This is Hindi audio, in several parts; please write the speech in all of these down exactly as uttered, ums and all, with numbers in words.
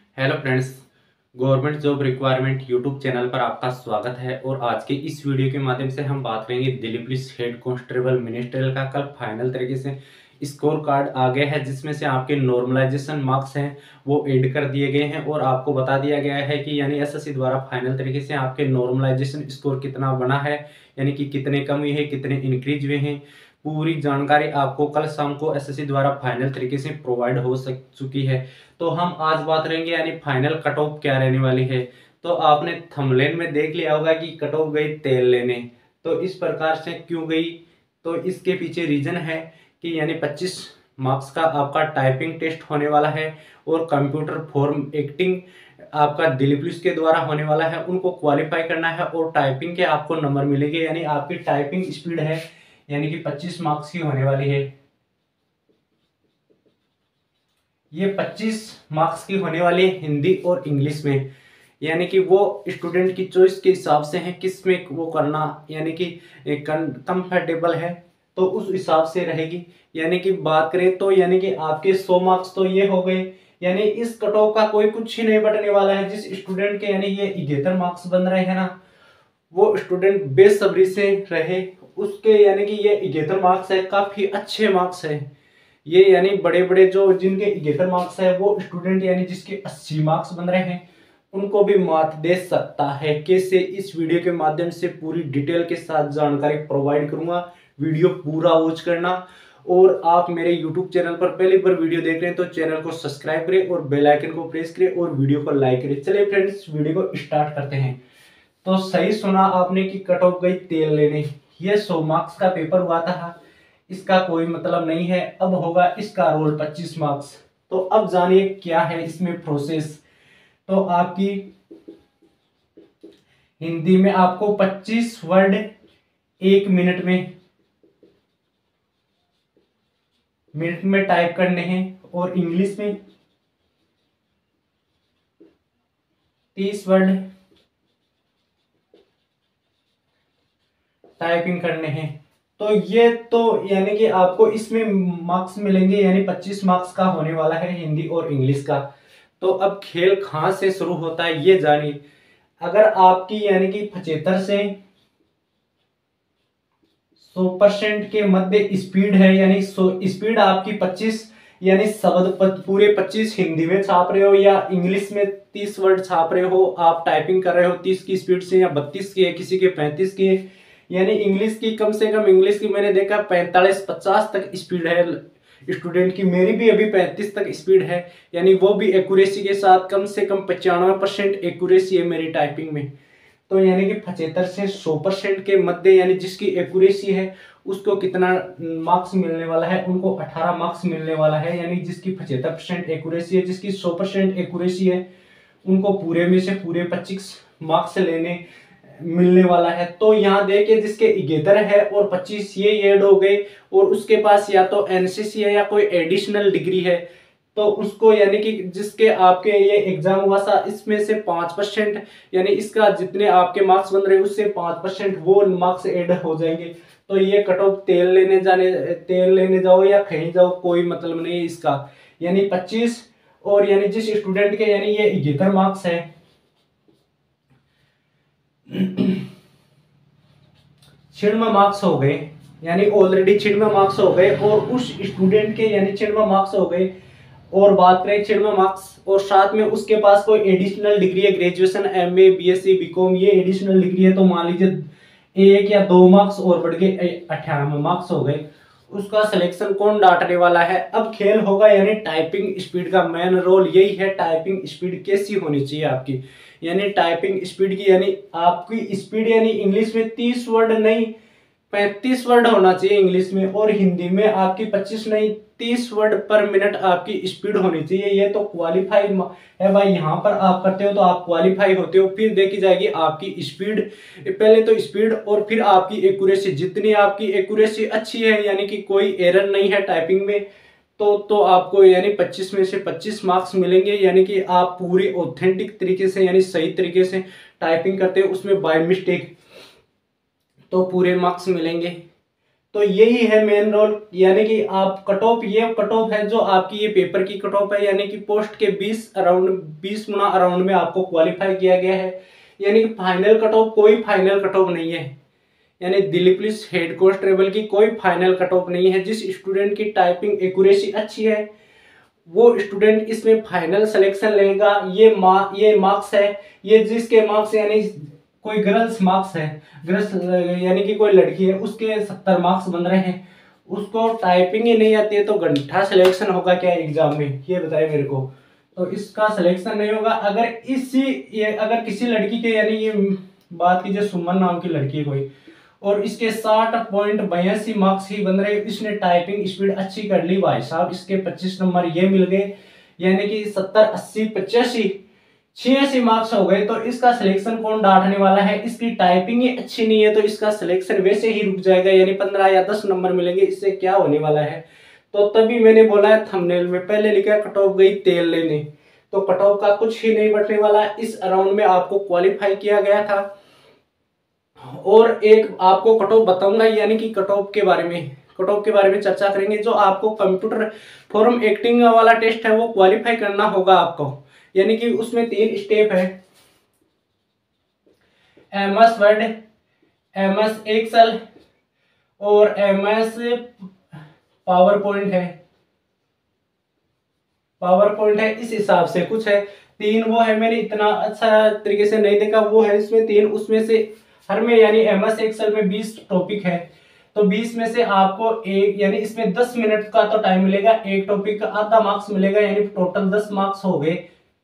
Hello friends, government job requirement YouTube channel पर आपका स्वागत है। और आज के इस वीडियो के माध्यम से हम बात करेंगे Delhi police head constable ministerial का कल फाइनल तरीके से स्कोर कार्ड आ गया है, जिसमें से आपके नॉर्मलाइजेशन मार्क्स हैं वो ऐड कर दिए गए हैं और आपको बता दिया गया है कि यानी एसएससी द्वारा फाइनल तरीके से आपके नॉर्मलाइजेशन स्कोर कितना बना है, यानी कि कितने कम हुए हैं, कितने इंक्रीज हुए हैं। पूरी जानकारी आपको कल शाम को एसएससी द्वारा फाइनल तरीके से प्रोवाइड हो सक चुकी है। तो हम आज बात करेंगे यानी फाइनल कट ऑफ क्या रहने वाली है। तो आपने थंबनेल में देख लिया होगा कि कट ऑफ गई तेल लेने, तो इस प्रकार से क्यों गई, तो इसके पीछे रीजन है कि यानी पच्चीस मार्क्स का आपका टाइपिंग टेस्ट होने वाला है और कंप्यूटर फॉर्म एक्टिंग आपका दिल्ली पुलिस के द्वारा होने वाला है, उनको क्वालिफाई करना है और टाइपिंग के आपको नंबर मिलेंगे। यानी आपकी टाइपिंग स्पीड है यानी कि पच्चीस मार्क्स की होने वाली है। ये पच्चीस मार्क्स की होने वाली है हिंदी और इंग्लिश में, यानी कि वो स्टूडेंट की चॉइस के हिसाब से है किस में वो करना यानी कि कंफर्टेबल है, तो उस हिसाब से रहेगी। यानी कि बात करें तो यानी कि आपके सौ मार्क्स तो ये हो गए, यानी इस कट ऑफ का कोई कुछ ही नहीं बटने वाला है। जिस स्टूडेंट के यानी ये इकहत्तर मार्क्स बन रहे हैं ना, वो स्टूडेंट बेसब्री से रहे, उसके यानी कि ये इकहत्तर मार्क्स है, काफी अच्छे मार्क्स है ये। यानी बड़े बड़े जो जिनके इकहत्तर मार्क्स है वो स्टूडेंट यानी जिसके अस्सी मार्क्स बन रहे हैं उनको भी मात दे सकता है। कैसे, इस वीडियो के माध्यम से पूरी डिटेल के साथ जानकारी प्रोवाइड करूंगा। वीडियो पूरा वॉच करना। और आप मेरे यूट्यूब चैनल पर पहली बार वीडियो देख रहे हैं तो चैनल को सब्सक्राइब करें और बेल आइकन को प्रेस करें और वीडियो को लाइक करें। चलिए फ्रेंड्स, वीडियो को स्टार्ट करते हैं। तो सही सुना आपने कि कट ऑफ गई तेल लेने। ये सौ मार्क्स का पेपर हुआ था, इसका कोई मतलब नहीं है। अब होगा इसका रोल पच्चीस मार्क्स। तो अब जानिए क्या है इसमें प्रोसेस। तो आपकी हिंदी में आपको पच्चीस वर्ड एक मिनट में मिनट में टाइप करने हैं और इंग्लिश में तीस वर्ड टाइपिंग करने हैं। तो ये तो यानी कि आपको इसमें मार्क्स मिलेंगे, यानी पच्चीस मार्क्स का होने वाला है हिंदी और इंग्लिश का। तो अब खेल कहां से शुरू होता है ये जानिए। अगर आपकी यानी कि पचहत्तर से सौ परसेंट के मध्य स्पीड है, यानी स्पीड आपकी पच्चीस यानी शब्द पूरे पच्चीस हिंदी में छाप रहे हो या इंग्लिश में तीस वर्ड छाप रहे हो, आप टाइपिंग कर रहे हो तीस की स्पीड से या बत्तीस की है, किसी के पैंतीस की है। यानी इंग्लिश की कम से कम, इंग्लिश की मैंने देखा पैंतालीस पचास तक स्पीड है स्टूडेंट की, मेरी भी अभी पैंतीस तक स्पीड है। यानी वो भी एक्यूरेसी के साथ कम से कम पचानवे परसेंट एक्यूरेसी है मेरी टाइपिंग में। तो यानी कि पचहत्तर से सौ परसेंट के मध्य यानी जिसकी एक्यूरेसी है उसको कितना मार्क्स मिलने वाला है, उनको अठारह मार्क्स मिलने वाला है। यानी जिसकी पचहत्तर परसेंट एक्यूरेसी है, जिसकी सौ परसेंट एक्यूरेसी है, उनको पूरे में से पूरे पच्चीस मार्क्स लेने मिलने वाला है। तो यहाँ देखिए जिसके इकहत्तर है और पच्चीस ये ऐड हो गए और उसके पास या तो एनसीसी है या कोई एडिशनल डिग्री है, तो उसको यानी कि जिसके आपके ये एग्जाम हुआ था इसमें से पांच परसेंट यानी इसका जितने आपके मार्क्स बन रहे हैं उससे पांच परसेंट वो मार्क्स ऐड हो जाएंगे। तो ये कट ऑफ तेल लेने जाने तेल लेने जाओ या कहीं जाओ कोई मतलब नहीं है इसका। यानी पच्चीस और यानी जिस स्टूडेंट के यानी ये इकहत्तर मार्क्स है, छियानवे मार्क्स हो गए, यानी ऑलरेडी छियानवे मार्क्स हो गए और उस स्टूडेंट के यानी छियानवे मार्क्स हो गए। और बात करें छियानवे मार्क्स और साथ में उसके पास कोई एडिशनल डिग्री है, ग्रेजुएशन एमए बीएससी बीकॉम ये एडिशनल डिग्री है, तो मान लीजिए एक या दो मार्क्स और बढ़ गए अठानवे मार्क्स हो गए, उसका सिलेक्शन कौन डांटने वाला है। अब खेल होगा यानी टाइपिंग स्पीड का। मेन रोल यही है, टाइपिंग स्पीड कैसी होनी चाहिए आपकी। यानी टाइपिंग स्पीड की यानी आपकी स्पीड यानी इंग्लिश में तीस वर्ड नहीं पैंतीस वर्ड होना चाहिए इंग्लिश में, और हिंदी में आपकी पच्चीस नहीं तीस वर्ड पर मिनट आपकी स्पीड होनी चाहिए। ये तो क्वालिफाई है भाई, यहाँ पर आप करते हो तो आप क्वालिफाई होते हो। फिर देखी जाएगी आपकी स्पीड, पहले तो स्पीड और फिर आपकी एक्यूरेसी। जितनी आपकी एक्यूरेसी अच्छी है यानी कि कोई एरर नहीं है टाइपिंग में, तो तो आपको यानी पच्चीस में से पच्चीस मार्क्स मिलेंगे। यानी कि आप पूरी ऑथेंटिक तरीके से यानी सही तरीके से टाइपिंग करते हो, उसमें बाय मिस्टेक तो पूरे मार्क्स मिलेंगे। तो यही है मेन रोल, यानी कि आप कट ऑफ, ये कट ऑफ है जो आपकी ये पेपर की कट ऑफ है, यानी कि पोस्ट के बीस अराउंड बीस गुना अराउंड में आपको क्वालिफाई किया गया है। यानी कि फाइनल कट ऑफ, कोई फाइनल कट ऑफ नहीं है, यानी दिल्ली पुलिस हेड कांस्टेबल की कोई फाइनल कट ऑफ नहीं है। जिस स्टूडेंट की टाइपिंग एक्यूरेसी अच्छी है वो स्टूडेंट इसमें फाइनल सिलेक्शन लेगा। ये मा, ये मार्क्स है, ये जिसके मार्क्स यानी कोई गर्ल्स मार्क्स है, गर्ल्स यानी कि कोई लड़की है उसके सत्तर मार्क्स बन रहे हैं, उसको टाइपिंग ही नहीं आती है तो घंटा सिलेक्शन होगा क्या एग्जाम में, ये बताए मेरे को। तो इसका सिलेक्शन नहीं होगा। अगर इसी ये अगर किसी लड़की के, यानी ये बात कीजिए सुमन नाम की लड़की है कोई, और इसके साठ पॉइंट बयासी मार्क्स ही बन रहे, इसने टाइपिंग स्पीड अच्छी कर ली भाई साहब, इसके पच्चीस नंबर ये मिल गए, यानी कि सत्तर अस्सी पचासी छियासी मार्क्स हो गए। तो इसका सिलेक्शन कौन डांटने वाला है, इसकी टाइपिंग ही अच्छी नहीं है तो इसका सिलेक्शन वैसे ही रुक जाएगा, यानी पंद्रह या दस नंबर मिलेंगे, इससे क्या होने वाला है। तो तभी मैंने बोला है थंबनेल में, पहले लिखा कट ऑफ गई तेल लेने, तो कट ऑफ का कुछ ही नहीं बचने वाला। इस अराउंड में आपको क्वालिफाई किया गया था। और एक आपको कट ऑफ बताऊंगा, यानी कि कट ऑफ के बारे में कट ऑफ के बारे में चर्चा करेंगे। जो आपको कंप्यूटर फॉर्म एक्टिंग वाला टेस्ट है वो क्वालिफाई करना होगा आपको, यानी कि उसमें तीन स्टेप है, M S Word, M S Excel और एम एस पावर पॉइंट है पावर पॉइंट है इस हिसाब से कुछ है, तीन वो है। मैंने इतना अच्छा तरीके से नहीं देखा, वो है इसमें तीन, उसमें से हर में यानी एम एस एक्सेल में बीस टॉपिक है, तो बीस में से आपको एक, यानी इसमें दस मिनट का तो टाइम मिलेगा, एक टॉपिक का आधा मार्क्स मिलेगा, यानी टोटल दस मार्क्स हो गए।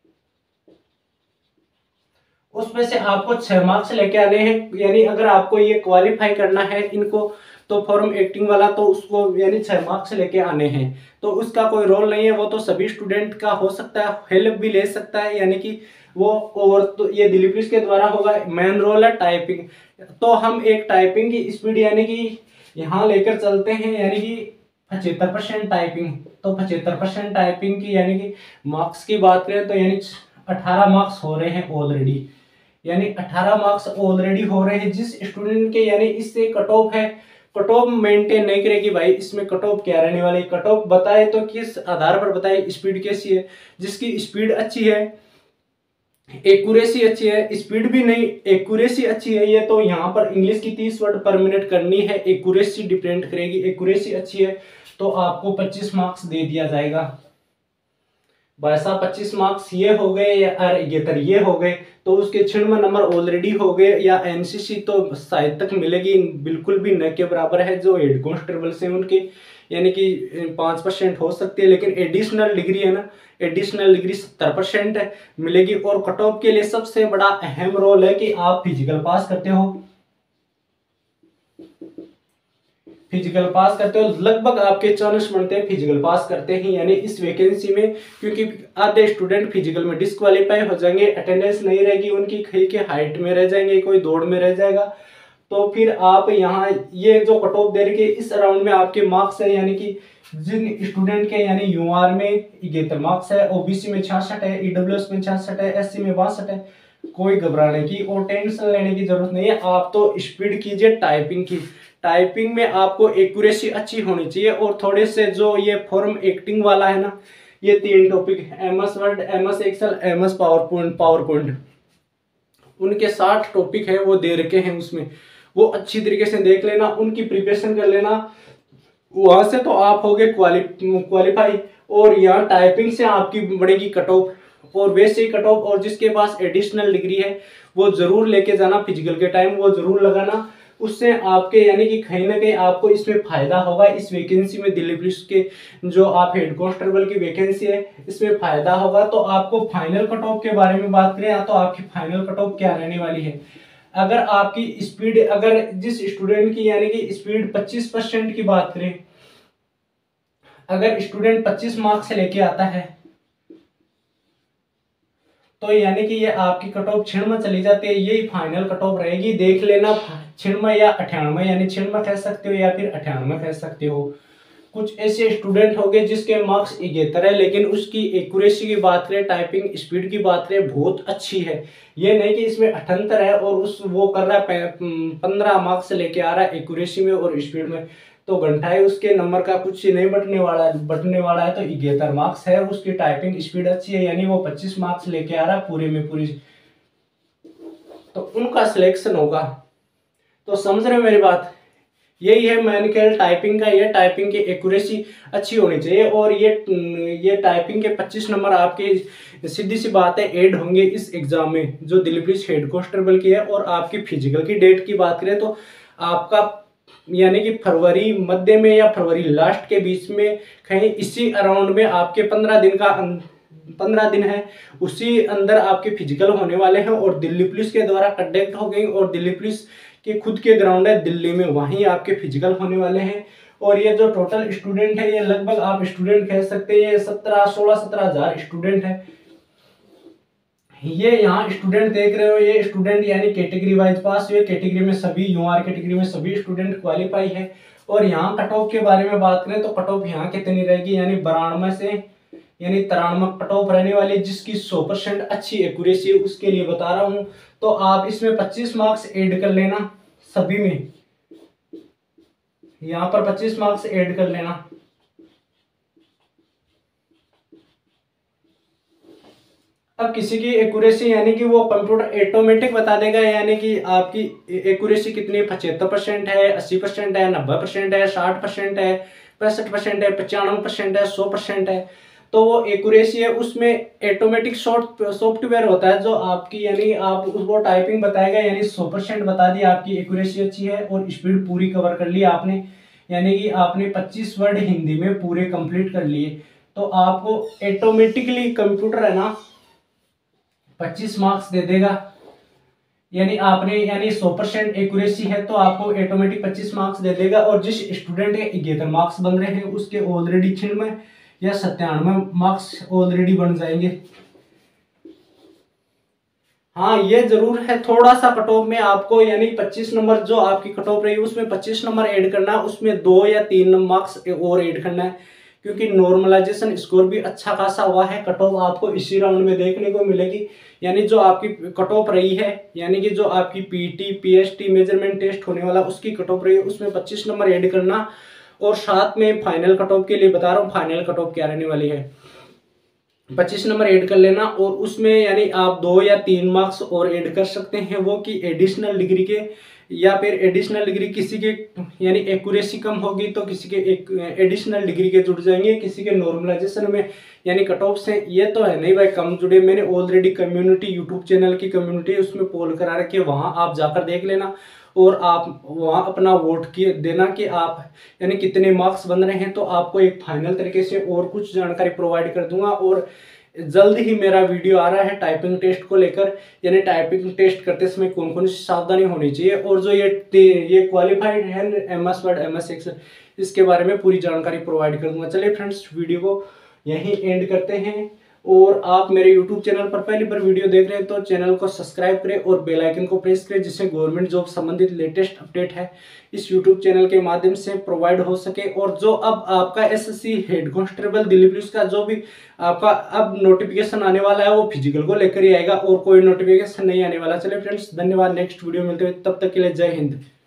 उसमें से आपको छह मार्क्स लेके आने हैं, यानी अगर आपको ये क्वालिफाई करना है इनको तो फॉर्म एक्टिंग वाला, तो उसको यानी छह मार्क्स लेके आने हैं। तो उसका कोई रोल नहीं है, वो तो सभी स्टूडेंट का हो सकता है, हेल्प भी ले सकता है, यानी कि वो, और तो ये दिल्ली पुलिस के द्वारा होगा। मेन रोल है टाइपिंग, तो हम एक टाइपिंग की स्पीड यानी कि यहाँ लेकर चलते हैं, यानी कि पचहत्तर परसेंट टाइपिंग, तो पचहत्तर परसेंट टाइपिंग की यानी कि मार्क्स की बात करें तो यानी अठारह मार्क्स हो रहे हैं ऑलरेडी, यानी अठारह मार्क्स ऑलरेडी हो रहे हैं जिस स्टूडेंट के, यानी इससे कट ऑफ है, कट ऑफ मेंटेन नहीं करेगी भाई, इसमें कट ऑफ क्या रहने वाली, कट ऑफ बताए तो किस आधार पर बताए, स्पीड कैसी है, जिसकी स्पीड अच्छी है, एक्यूरेसी अच्छी है, स्पीड भी नहीं एक्यूरेसी अच्छी है, ये तो यहाँ पर इंग्लिश की तीस वर्ड पर मिनट करनी है, एक्यूरेसी डिपेंड करेगी, एक्यूरेसी अच्छी है तो आपको पच्चीस मार्क्स दे दिया जाएगा। वैसा पच्चीस मार्क्स ये हो गए या ये तर ये हो गए तो उसके छियानवे नंबर ऑलरेडी हो गए, या एनसीसी तो शायद तक मिलेगी, बिल्कुल भी न के बराबर है जो हेड कांस्टेबल से उनके, यानी कि पाँच परसेंट हो सकती है, लेकिन एडिशनल डिग्री है ना, एडिशनल डिग्री सत्तर परसेंट मिलेगी। और कट ऑफ के लिए सबसे बड़ा अहम रोल है कि आप फिजिकल पास करते हो, फिजिकल पास करते हो, लगभग आपके चालीस बनते हैं फिजिकल पास करते हैं, यानी इस वैकेंसी में, क्योंकि आधे स्टूडेंट फिजिकल में डिस्क्वालीफाई हो जाएंगे, अटेंडेंस नहीं रहेगी उनकी, कहीं के हाइट में रह जाएंगे, कोई दौड़ में रह जाएगा, तो फिर आप यहाँ ये जो कट ऑफ दे रही है इस राउंड में आपके मार्क्स है, यानी कि जिन स्टूडेंट के, यानी यूआर में इकहत्तर मार्क्स है, ओबीसी में छियासठ है, ईडब्ल्यूएस में छियासठ है, एससी में बासठ है, कोई घबराने की और टेंशन लेने की जरूरत नहीं है। आप तो स्पीड कीजिए टाइपिंग की, टाइपिंग में आपको एक्यूरेसी अच्छी होनी चाहिए, और थोड़े से जो ये फॉर्म एक्टिंग वाला है ना, ये तीन topic M S Word, M S Excel, M S PowerPoint PowerPoint उनके साठ टॉपिक है वो दे रखे हैं, उसमें वो अच्छी तरीके से देख लेना, उनकी प्रिपरेशन कर लेना, वहां से तो आप होगे क्वालि क्वालिफाई। और यहाँ टाइपिंग से आपकी बढ़ेगी कट ऑफ, और वैसे ही कट ऑफ, और जिसके पास एडिशनल डिग्री है वो जरूर लेके जाना, फिजिकल के टाइम वो जरूर लगाना, उससे आपके यानी कि कहीं ना कहीं आपको इसमें फायदा होगा। इस वैकेंसी में दिल्ली पुलिस के जो आप हेड कांस्टेबल की वैकेंसी है इसमें फायदा होगा। तो आपको फाइनल कट ऑफ के बारे में बात करें तो आपकी फाइनल कट ऑफ क्या रहने वाली है, अगर आपकी स्पीड, अगर जिस स्टूडेंट की यानी कि स्पीड पच्चीस परसेंट की बात करें, अगर स्टूडेंट पच्चीस मार्क्स से लेके आता है तो यानी कि ये आपकी कट ऑफ छियानवे चली जाती है, यही फाइनल कट ऑफ रहेगी। देख लेना छियानवे या अठानवे, यानी छियानवे कह सकते हो या फिर अठानवे कह सकते हो। कुछ ऐसे स्टूडेंट हो गए जिसके मार्क्स इकहत्तर है लेकिन उसकी एक्यूरेसी की बात करें, टाइपिंग स्पीड की बात करें, बहुत अच्छी है। ये नहीं कि इसमें अठहत्तर है और उस वो कर रहा है पंद्रह मार्क्स लेके आ रहा है एक्यूरेसी में और स्पीड में, तो घंटाए उसके नंबर का कुछ नहीं बटने वाला है बटने वाला है तो इकहत्तर मार्क्स है। उसकी टाइपिंग स्पीड अच्छी है यानी वो पच्चीस मार्क्स लेके आ रहा है पूरे में पूरी, तो उनका सिलेक्शन होगा। तो समझ रहे हो मेरी बात, यही है मैकेनिकल टाइपिंग का। ये टाइपिंग की एक्यूरेसी अच्छी होनी चाहिए और ये ये टाइपिंग के पच्चीस नंबर आपके सीधी सी बात है ऐड होंगे इस एग्जाम में जो दिल्ली पुलिस हेड कांस्टेबल की है। और आपकी फिजिकल की डेट की बात करें तो आपका यानी कि फरवरी मध्य में या फरवरी लास्ट के बीच में कहीं इसी अराउंड में आपके पंद्रह दिन का पंद्रह दिन है, उसी अंदर आपके फिजिकल होने वाले हैं और दिल्ली पुलिस के द्वारा कंडक्ट हो गई। और दिल्ली पुलिस के खुद के ग्राउंड है दिल्ली में, वहीं आपके फिजिकल होने वाले हैं। और ये जो टोटल स्टूडेंट है ये लगभग आप स्टूडेंट कह सकते हैं ये सत्रह सोलह सत्रह हजार स्टूडेंट है। ये यहाँ स्टूडेंट देख रहे हो, ये स्टूडेंट यानी कैटेगरी वाइज पास हुए, कैटेगरी में सभी यूआर कैटेगरी में सभी स्टूडेंट क्वालिफाई है। और यहाँ कट ऑफ के बारे में बात करें तो कट ऑफ यहाँ कितनी रहेगी, यानी बानवे से यानी तिरानवे कट ऑफ रहने वाली, जिसकी सौ परसेंट अच्छी एक्यूरेसी है उसके लिए बता रहा हूँ। तो आप इसमें पच्चीस मार्क्स ऐड कर लेना सभी में, यहाँ पर पच्चीस मार्क्स ऐड कर लेना। अब किसी की एक्यूरेसी यानी कि वो कंप्यूटर ऑटोमेटिक बता देगा यानी कि आपकी एक्यूरेसी कितनी पचहत्तर परसेंट है, अस्सी परसेंट है, नब्बे परसेंट है, साठ परसेंट है, पैंसठ परसेंट है, पचानवे परसेंट है, सौ परसेंट है। तो वो एक्यूरेसी है उसमें ऑटोमेटिक सॉफ्टवेयर होता है जो आपकी यानी आप उसको टाइपिंग बताएगा यानी सौ परसेंट बता दी, आपकी एक्यूरेसी अच्छी है और स्पीड पूरी कवर कर ली आपने, यानी कि आपने पच्चीस वर्ड हिंदी में पूरे कंप्लीट कर लिए। तो आपको ऑटोमेटिकली कंप्यूटर है ना पच्चीस मार्क्स दे देगा, यानी आपने यानी सौ परसेंट एक्यूरेसी है तो आपको ऑटोमेटिक पच्चीस मार्क्स दे देगा। और जिस स्टूडेंट के इकहत्तर मार्क्स बन रहे हैं उसके ऑलरेडी छियानवे या सत्तानवे मार्क्स ऑलरेडी बन जाएंगे। हाँ ये जरूर है थोड़ा सा कट ऑफ में आपको यानी पच्चीस नंबर जो आपकी कट ऑफ रही है उसमें पच्चीस नंबर ऐड करना है, उसमें दो या तीन मार्क्स और ऐड करना है क्योंकि नॉर्मलाइजेशन स्कोर भी अच्छा खासा हुआ है। कट ऑफ आपको इसी राउंड में देखने को मिलेगी, यानी जो आपकी कट ऑफ रही है यानी कि जो आपकी पीटी पीएसटी मेजरमेंट टेस्ट होने वाला उसकी कट ऑफ रही है उसमें पच्चीस नंबर ऐड करना। और साथ में फाइनल कट ऑफ के लिए बता रहा हूँ फाइनल कट ऑफ क्या रहने वाली है, पच्चीस नंबर ऐड कर लेना। और उसमें यानी आप दो या तीन मार्क्स और ऐड कर सकते हैं वो कि एडिशनल डिग्री के, या फिर एडिशनल डिग्री किसी के यानी एक्यूरेसी कम होगी तो किसी के एक एडिशनल डिग्री के जुड़ जाएंगे, किसी के नॉर्मलाइजेशन में यानी कट ऑफ से ये तो है नहीं भाई कम जुड़े। मैंने ऑलरेडी कम्युनिटी यूट्यूब चैनल की कम्युनिटी उसमें पोल करा रखी है, वहाँ आप जाकर देख लेना और आप वहाँ अपना वोट किए देना कि आप यानी कितने मार्क्स बन रहे हैं। तो आपको एक फाइनल तरीके से और कुछ जानकारी प्रोवाइड कर दूंगा। और जल्द ही मेरा वीडियो आ रहा है टाइपिंग टेस्ट को लेकर, यानी टाइपिंग टेस्ट करते समय कौन कौन सी सावधानी होनी चाहिए और जो ये ये क्वालिफाइड है M S Word M S Excel इसके बारे में पूरी जानकारी प्रोवाइड कर दूंगा। चलिए फ्रेंड्स वीडियो को यहीं एंड करते हैं। और आप मेरे यूट्यूब चैनल पर पहली बार वीडियो देख रहे हैं तो चैनल को सब्सक्राइब करें और बेल आइकन को प्रेस करें जिससे गवर्नमेंट जॉब संबंधित लेटेस्ट अपडेट है इस यूट्यूब चैनल के माध्यम से प्रोवाइड हो सके। और जो अब आपका SSC head constable Delhi police का जो भी आपका अब नोटिफिकेशन आने वाला है वो फिजिकल को लेकर ही आएगा और कोई नोटिफिकेशन नहीं आने वाला। चलिए फ्रेंड्स धन्यवाद, नेक्स्ट वीडियो मिलते हुए तब तक के लिए जय हिंद।